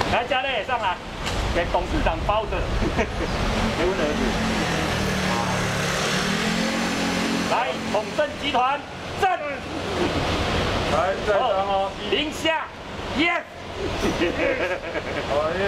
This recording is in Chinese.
来，嘉乐上来，给董事长包着，给我儿子。来，统盛集团站， 来，再张哦， 零下，yes。 好耶。